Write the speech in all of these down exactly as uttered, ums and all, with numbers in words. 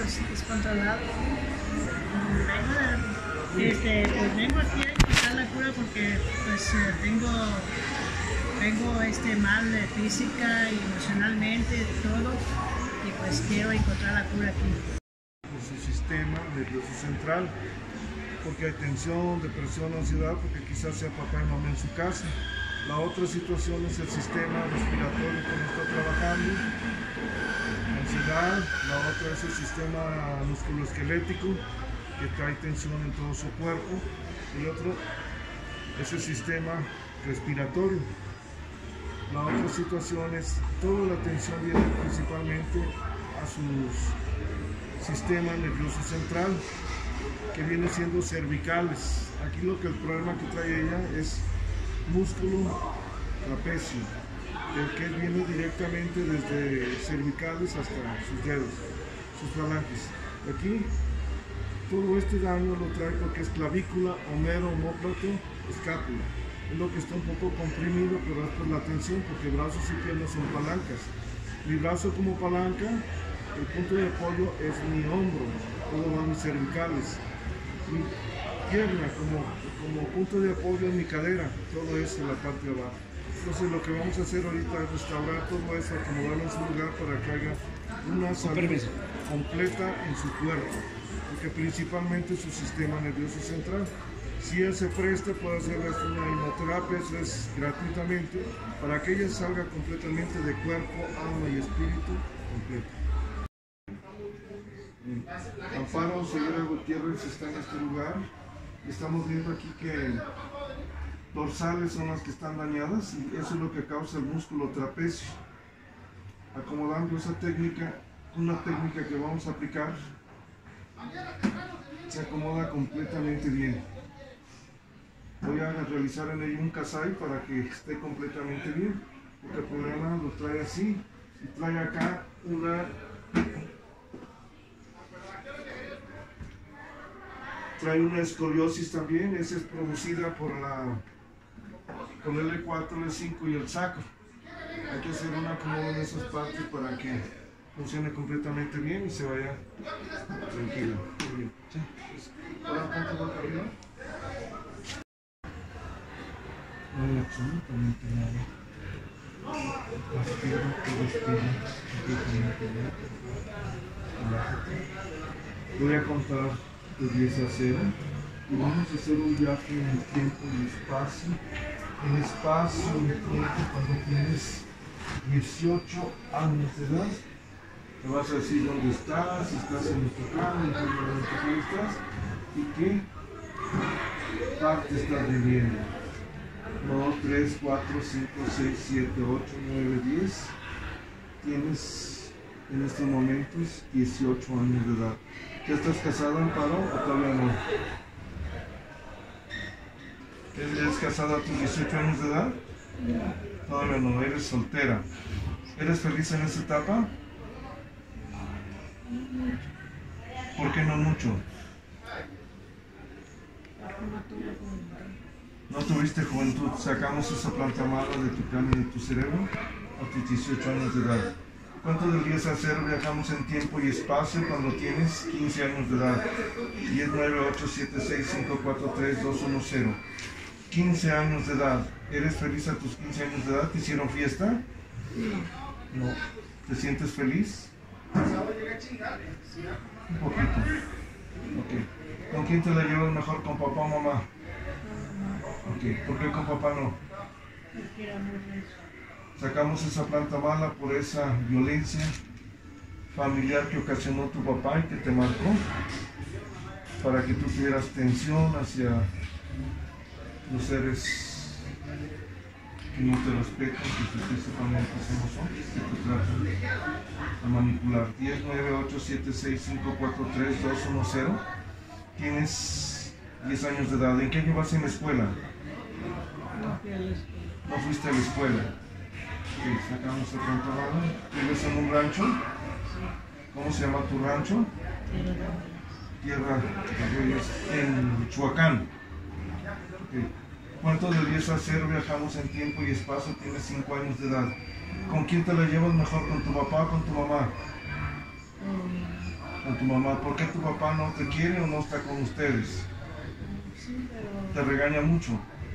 des- descontrolado. Vengo, de- este, pues vengo aquí a encontrar la cura porque pues eh, tengo, tengo este mal de física y emocionalmente, todo, y pues quiero encontrar la cura aquí. Su sistema nervioso central, porque hay tensión, depresión, ansiedad, porque quizás sea papá y mamá en su casa. La otra situación es el sistema respiratorio que no está trabajando, ansiedad. La otra es el sistema musculoesquelético, que trae tensión en todo su cuerpo. Y el otro es el sistema respiratorio. La otra situación es toda la tensión viene principalmente a sus sistema nervioso central, que viene siendo cervicales. Aquí lo que el problema que trae ella es músculo trapecio, el que viene directamente desde cervicales hasta sus dedos, sus falanges. Aquí todo este daño lo trae porque es clavícula, homero, omóplato, escápula. Es lo que está un poco comprimido, pero es por la tensión, porque brazos y piernas son palancas. Mi brazo como palanca, el punto de apoyo es mi hombro, todo va a mis cervicales. Mi pierna como, como punto de apoyo es mi cadera, todo eso en la parte de abajo. Entonces lo que vamos a hacer ahorita es restaurar todo eso, acomodarlo en su lugar para que haya una salud completa en su cuerpo, porque principalmente su sistema nervioso central. Si él se presta, puede hacer una hipnoterapia, eso es gratuitamente, para que ella salga completamente de cuerpo, alma y espíritu completo. Amparo Ceguera Gutiérrez está en este lugar. Estamos viendo aquí que dorsales son las que están dañadas y eso es lo que causa el músculo trapecio. Acomodando esa técnica, una técnica que vamos a aplicar, se acomoda completamente bien. Voy a realizar en ello un kasai para que esté completamente bien, porque el problema lo trae así y trae acá una trae una escoliosis también. Esa es producida por la por el L cuatro, L cinco y el sacro. Hay que hacer un acomodo en esas partes para que funcione completamente bien y se vaya tranquilo. Muy bien. Ahora ponte boca arriba. No hay absolutamente nada. Respira, respira, respira. Relájate. Voy a contar de diez a cero y vamos a hacer un viaje en el tiempo y espacio. En espacio y tiempo, cuando tienes dieciocho años de edad, te vas a decir dónde estás, si estás en nuestro plano, en qué estás y qué parte estás viviendo. uno, tres, cuatro, cinco, seis, siete, ocho, nueve, diez. Tienes en estos momentos dieciocho años de edad. ¿Ya estás casada, Amparo, o todavía no? ¿Eres casada a tus dieciocho años de edad? No. Todavía no, eres soltera. ¿Eres feliz en esta etapa? ¿Por qué no mucho? ¿No tuviste juventud? Sacamos esa planta mala de tu cráneo y de tu cerebro a tus dieciocho años de edad. ¿Cuánto del diez a cero viajamos en tiempo y espacio cuando tienes quince años de edad? diez, nueve, ocho, siete, seis, cinco, cuatro, tres, dos, uno, cero. quince años de edad. ¿Eres feliz a tus quince años de edad? ¿Te hicieron fiesta? No. No. ¿Te sientes feliz? Un poquito. Okay. ¿Con quién te la llevas mejor? ¿Con papá o mamá? Okay. ¿Por qué con papá no? Sacamos esa planta mala por esa violencia familiar que ocasionó tu papá y que te marcó, para que tú tuvieras tensión hacia los seres que no te respetan, que principalmente somos hombres, que te tratan a manipular. Diez, nueve, ocho, siete, seis, cinco, cuatro, tres, dos, uno, cero. Tienes diez años de edad. ¿En qué año vas en la escuela? No fuiste a la escuela. Okay, sacamos el pantalón. ¿Vives en un rancho? ¿Cómo se llama tu rancho? Tierra de Reyes, en Michoacán. Okay. ¿Cuánto de diez a cero viajamos en tiempo y espacio? Tienes cinco años de edad. ¿Con quién te la llevas mejor? ¿Con tu papá o con tu mamá? con tu mamá. ¿Por qué tu papá no te quiere o no está con ustedes? Sí, pero... Te regaña mucho.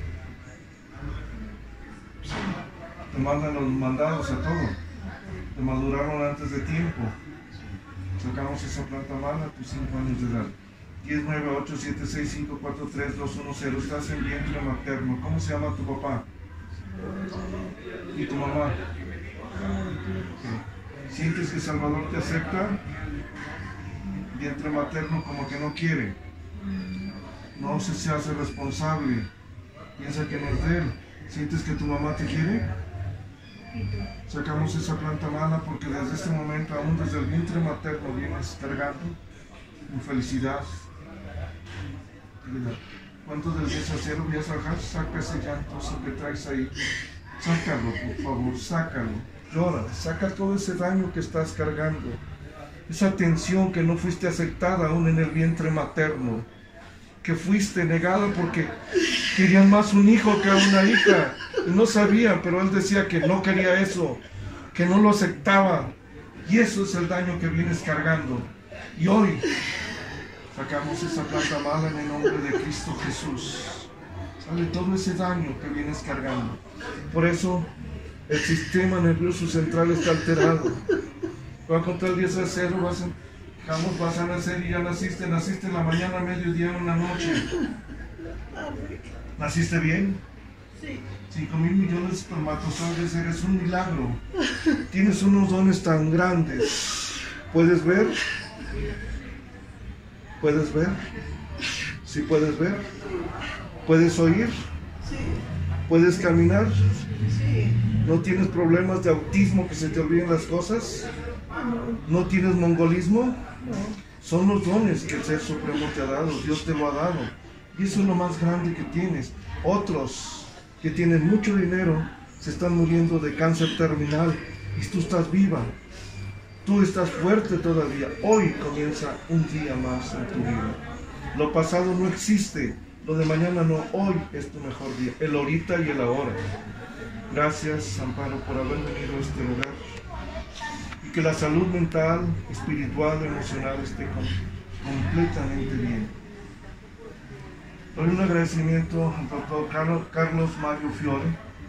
Te mandan los mandados a todo. Te maduraron antes de tiempo. Sacamos esa planta mala a tus cinco años de edad. diez, nueve, ocho, siete, seis, cinco, cuatro, tres, dos, uno, cero. Estás en vientre materno. ¿Cómo se llama tu papá? ¿Y tu mamá? Okay. ¿Sientes que Salvador te acepta? Vientre materno como que no quiere. No se, se hace responsable. Piensa que no es de él. ¿Sientes que tu mamá te quiere? Sacamos esa planta mala porque desde este momento, aún desde el vientre materno, vienes cargando infelicidad. ¿Cuánto del diez a cero voy a sacar? Saca ese llanto que traes ahí. Sácalo, por favor, sácalo. Llora, saca todo ese daño que estás cargando. Esa tensión que no fuiste aceptada aún en el vientre materno. Que fuiste negada porque querían más un hijo que a una hija. Y no sabían, pero él decía que no quería eso. Que no lo aceptaba. Y eso es el daño que vienes cargando. Y hoy sacamos esa planta mala en el nombre de Cristo Jesús. Sale todo ese daño que vienes cargando. Por eso el sistema nervioso central está alterado. Voy a contar diez a cero, vas a, vamos, vas a nacer y ya naciste. Naciste en la mañana, mediodía o en la noche. ¿Naciste bien? Sí. Cinco mil millones de espermatozoides, eres un milagro. Tienes unos dones tan grandes. ¿Puedes ver? ¿Puedes ver? ¿Sí puedes ver? ¿Puedes oír? Sí. ¿Puedes caminar? Sí. ¿No tienes problemas de autismo, que se te olviden las cosas? ¿No tienes mongolismo? No. Son los dones que el Ser Supremo te ha dado, Dios te lo ha dado. Y eso es lo más grande que tienes. Otros que tienen mucho dinero se están muriendo de cáncer terminal y tú estás viva. Tú estás fuerte todavía. Hoy comienza un día más en tu vida. Lo pasado no existe. Lo de mañana no. Hoy es tu mejor día. El ahorita y el ahora. Gracias, Amparo, por haber venido a este lugar. Y que la salud mental, espiritual, emocional esté com completamente bien. Doy un agradecimiento al doctor Carlos, Carlos Mario Fiore,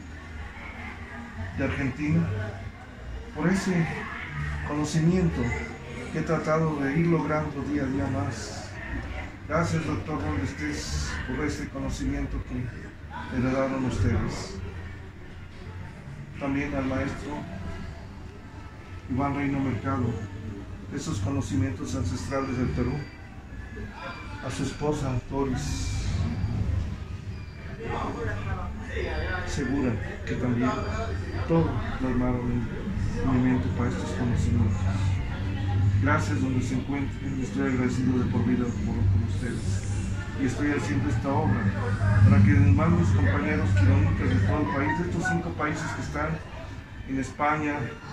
de Argentina, por ese conocimiento que he tratado de ir logrando día a día más. Gracias, doctor, donde estés, por ese conocimiento que heredaron ustedes. También al maestro Iván Reino Mercado, esos conocimientos ancestrales del Perú. A su esposa, Doris Segura, que también todo lo armaron en movimiento para estos conocimientos. Gracias donde se encuentren, estoy agradecido de por vida por, por ustedes. Y estoy haciendo esta obra para que además mis compañeros quirónicos de todo el país, de estos cinco países que están en España,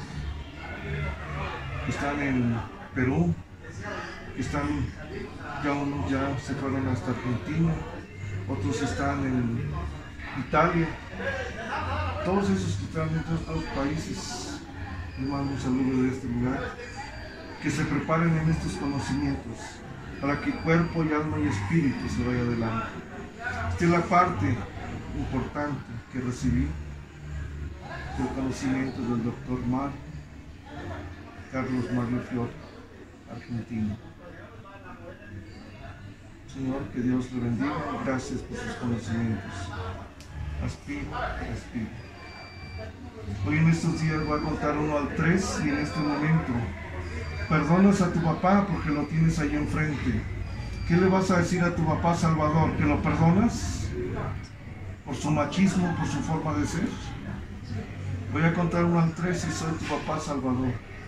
que están en Perú, que están, ya unos ya se fueron hasta Argentina, otros están en Italia, todos esos que están en estos dos países, les mando un saludo de este lugar, que se preparen en estos conocimientos, para que cuerpo y alma y espíritu se vaya adelante. Esta es la parte importante que recibí del conocimiento del doctor Mario, Carlos Mario Fiore, argentino. Señor, que Dios le bendiga y gracias por sus conocimientos. Aspiro, respiro. Hoy en estos días voy a contar uno al tres y en este momento perdonas a tu papá porque lo tienes ahí enfrente. ¿Qué le vas a decir a tu papá Salvador? ¿Que lo perdonas? ¿Por su machismo, por su forma de ser? Voy a contar uno al tres y soy tu papá Salvador.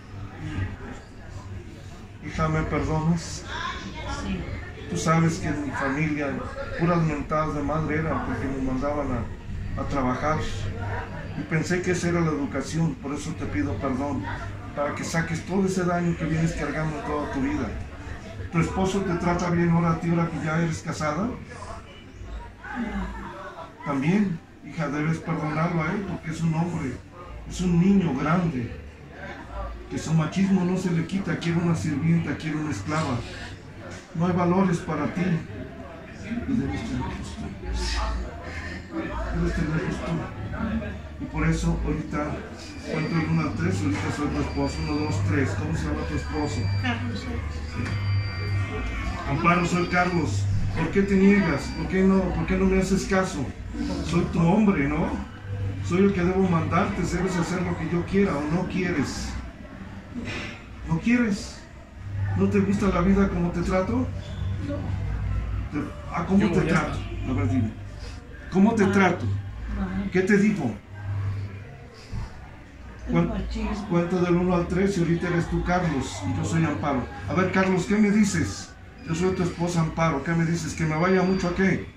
Hija, ¿me perdonas? Sí. Tú sabes que en mi familia puras mentadas de madre eran porque me mandaban a, a trabajar. Y pensé que esa era la educación, por eso te pido perdón. Para que saques todo ese daño que vienes cargando en toda tu vida. ¿Tu esposo te trata bien ahora a ti, ahora que ya eres casada? También, hija, debes perdonarlo a él porque es un hombre, es un niño grande. que su machismo no se le quita, quiere una sirvienta, quiere una esclava. No hay valores para ti y debes tenerlos tú. Debes tenerlos tú. Y por eso ahorita cuento el uno al tres, ahorita soy tu esposo. uno, dos, tres. ¿Cómo se llama tu esposo? Carlos. Sí. Amparo, soy Carlos. ¿Por qué te niegas? ¿Por qué no, por qué no me haces caso? Soy tu hombre, ¿no? Soy el que debo mandarte, debes hacer lo que yo quiera o no quieres. ¿No quieres? ¿No te gusta la vida como te trato? Te, ah, ¿cómo Yo te voy a trato? A ver, dime. ¿Cómo te trato? ¿Qué te digo? Cuen- Cuento del uno al tres y ahorita eres tú, Carlos, y yo soy Amparo. A ver, Carlos, ¿qué me dices? Yo soy tu esposa, Amparo. ¿Qué me dices? ¿Que me vaya mucho a qué?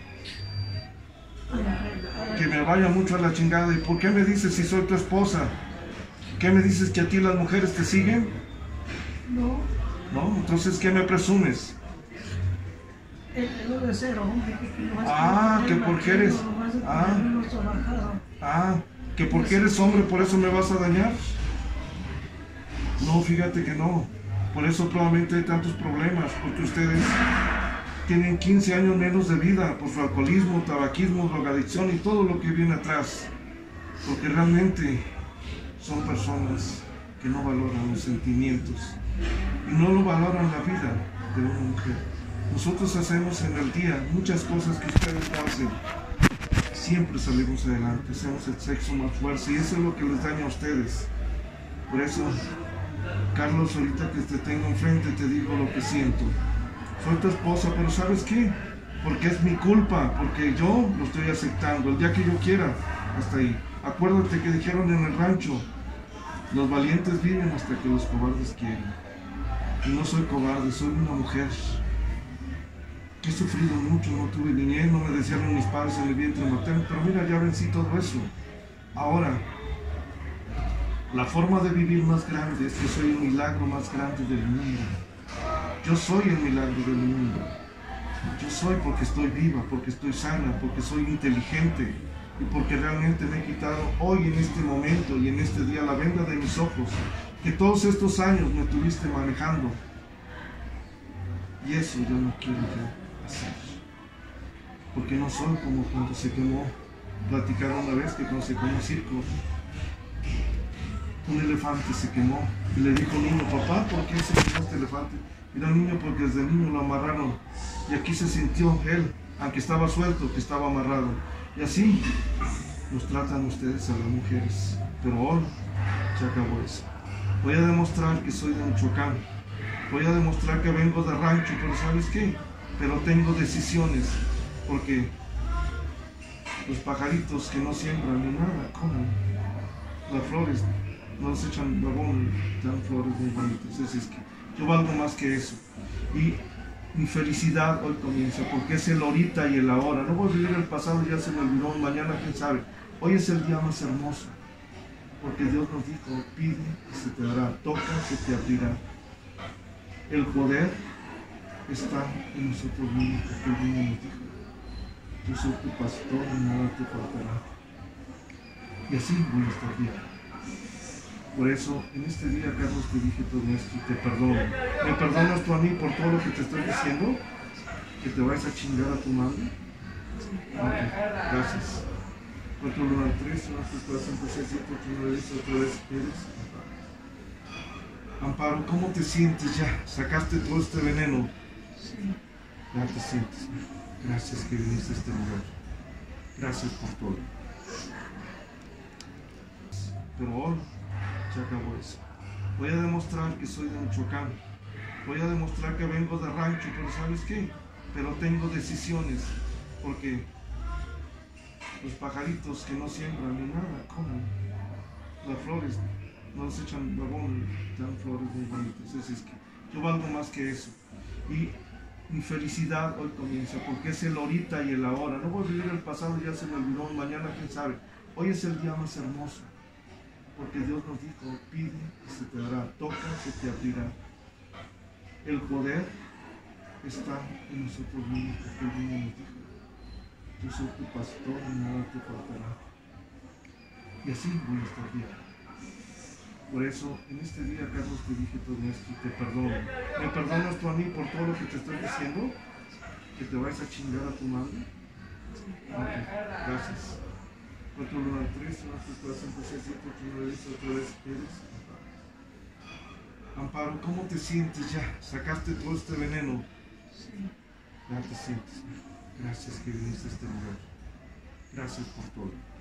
Que me vaya mucho a la chingada. ¿Y por qué me dices si soy tu esposa? ¿Qué me dices, que a ti las mujeres te siguen? No, ¿No? Entonces, ¿qué me presumes? el ego de ser hombre. Que no vas Ah, a que poner porque eres- machismo, no vas a ah. poner uno trabajado. Ah, que porque eres hombre, por eso me vas a dañar. No, fíjate que no. Por eso probablemente hay tantos problemas, porque ustedes tienen quince años menos de vida por su alcoholismo, tabaquismo, drogadicción y todo lo que viene atrás. Porque realmente son personas que no valoran los sentimientos y no lo valoran la vida de una mujer. Nosotros hacemos en el día muchas cosas que ustedes no hacen. Siempre salimos adelante, hacemos el sexo más fuerte y eso es lo que les daña a ustedes. Por eso, Carlos, ahorita que te tengo enfrente te digo lo que siento. Soy tu esposa, pero ¿sabes qué? Porque es mi culpa, porque yo lo estoy aceptando. El día que yo quiera, hasta ahí. Acuérdate que dijeron en el rancho, los valientes viven hasta que los cobardes quieren. Y no soy cobarde, soy una mujer. He sufrido mucho, no tuve niñez, no me desearon mis padres en el vientre materno, pero mira, ya vencí todo eso. Ahora, la forma de vivir más grande es que soy el milagro más grande del mundo. Yo soy el milagro del mundo. Yo soy porque estoy viva, porque estoy sana, porque soy inteligente y porque realmente me he quitado hoy en este momento y en este día la venda de mis ojos, que todos estos años me tuviste manejando. Y eso yo no quiero yo hacer. Porque no soy como cuando se quemó. Platicaron una vez que cuando se quemó el circo, un elefante se quemó y le dijo al niño, papá, ¿por qué se quemó este elefante? Mira, niño, porque desde niño lo amarraron y aquí se sintió él, aunque estaba suelto, que estaba amarrado. Y así nos tratan ustedes a las mujeres. Pero hoy se acabó eso. Voy a demostrar que soy de Michoacán. Voy a demostrar que vengo de rancho, pero ¿sabes qué? Pero tengo decisiones, porque los pajaritos que no siembran ni nada, comen. Las flores no les echan labón, dan flores muy bonitas. Así es que yo valgo más que eso. Y mi felicidad hoy comienza, porque es el ahorita y el ahora. No voy a vivir el pasado, ya se me olvidó, mañana quién sabe. Hoy es el día más hermoso, porque Dios nos dijo, pide y se te dará, toca, se te abrirá. El poder está en nosotros mismos, porque Él mismo nos dijo, yo soy tu pastor y nada te faltará. Y así voy a estar bien. Por eso, en este día, Carlos, te dije todo esto y te perdono. ¿Me perdonas tú a mí por todo lo que te estoy diciendo? ¿Que te vayas a chingar a tu madre? Ok, gracias. cuatro, uno, tres, uno, tres, cuatro, cinco, seis, siete, ocho, nueve, diez, otra vez, eres Amparo. Amparo, ¿cómo te sientes ya? ¿Sacaste todo este veneno? Sí. Ya te sientes. Gracias que viniste a este lugar. Gracias por todo. Pero hoy se acabó eso. Voy a demostrar que soy de Michoacán. Voy a demostrar que vengo de rancho, pero ¿sabes qué? Pero tengo decisiones, porque los pajaritos que no siembran ni nada, comen. Las flores no les echan labón, dan flores muy bonitas. Así es que yo valgo más que eso. Y mi felicidad hoy comienza, porque es el ahorita y el ahora. No voy a vivir el pasado, ya se me olvidó, mañana quién sabe. Hoy es el día más hermoso, porque Dios nos dijo, pide y se te dará, toca, se te abrirá. El poder está en nosotros mismos, porque Él mismo nos dijo, yo soy tu pastor y nada te faltará. Y así voy a estar bien. Por eso, en este día, Carlos, te dije todo esto y te perdono. ¿Me perdonas tú a mí por todo lo que te estoy diciendo? ¿Que te vayas a chingar a tu madre? Ok, gracias. cuatro, uno, tres, cuatro, cinco, seis, siete, ocho, nueve, diez, otra vez eres. Amparo, ¿cómo te sientes ya? ¿Sacaste todo este veneno? Sí. Ya te sientes. Gracias que viniste a este lugar. Gracias por todo.